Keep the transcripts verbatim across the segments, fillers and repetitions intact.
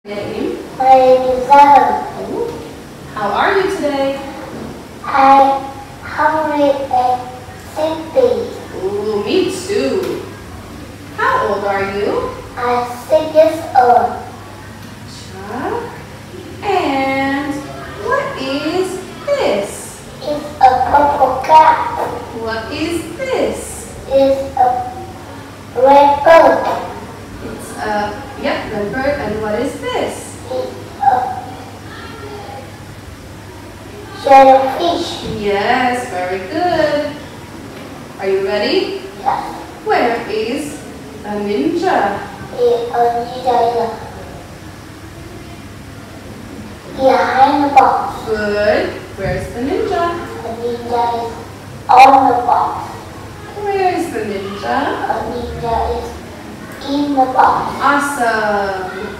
Name? My name is Hưng. How are you today? I'm hungry and thirsty. Ooh, me too. How old are you? I'm six years old. Chuck. And what is this? It's a purple cat. What is this? It's a red bird. It's a, yep, red bird. And what is this? It's a jellyfish. Yes, very good. Are you ready? Yes. Where is a ninja? It's a ninja behind the box. Good. Where's the ninja? The ninja is on the box. Where is the ninja? The ninja is in the box. Awesome.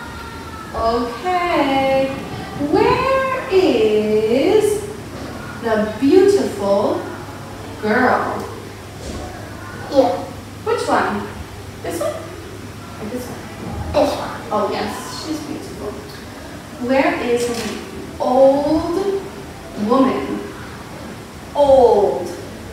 Okay. Where is the beautiful girl? Here. Which one? This one? Or this one? This one. Oh yes, she's beautiful. Where is the old woman? Old.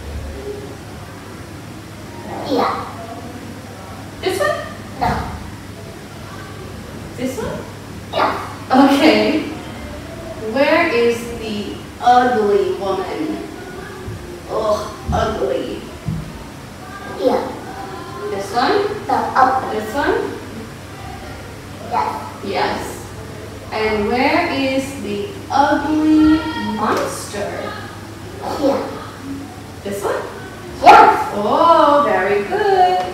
Here. This one? No. This one? Yeah. Okay. Where is the ugly woman? Ugh, ugly. Here. This one? No. Up. This one? Yes. Yes. And where is the ugly monster? Here. This one? Yes. Oh, very good.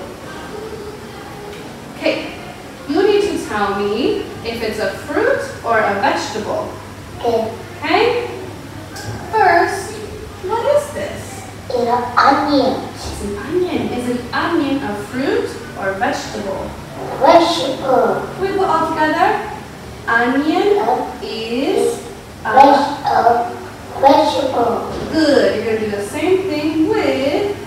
Okay. You need to tell me if it's a fruit or a vegetable. Okay. Okay? First, what is this? It's an onion. It's an onion. Is an onion a fruit or vegetable? Vegetable. We put all together. Onion Uh, is a Veg uh, vegetable. good. You're going to do the same thing with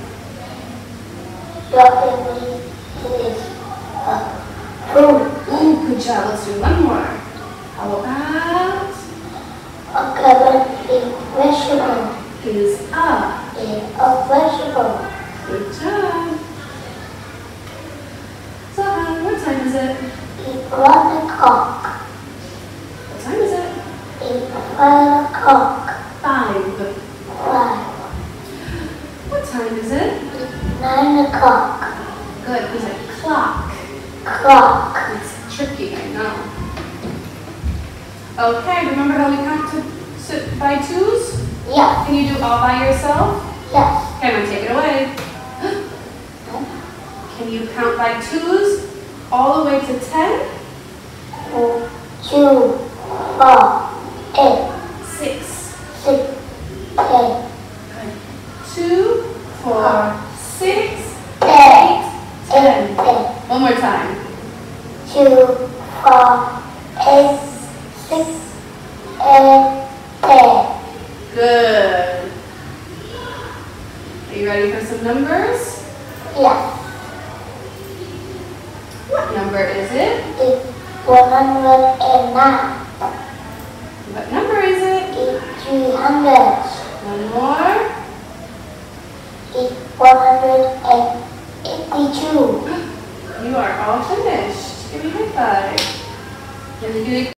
Strawberry is a fruit. ooh, good job. Let's do one more. How about A carrot is vegetable. is a Is a vegetable. good job. So, uh, what time is it? It's one o'clock. What time is it? It's five o'clock. Five. Five. What time is it? It's nine o'clock. Good. It's a clock. Clock. It's tricky, I know. Okay, remember how we count to sit by twos? Yes. Can you do all by yourself? Yes. Okay, I'm going to take it away. Can you count by twos all the way to ten? One, two, four, eight, Six. six, eight, Good. Two, four, six, eight, ten. eight. One more time. Two, four, eight, six, eight, ten. Good. Are you ready for some numbers? Yes. What number is it? It's one hundred and nine. What number is it? It's three hundred. One more. It's one hundred and eighty-two. You are all finished. Give me a high five. Can you do it?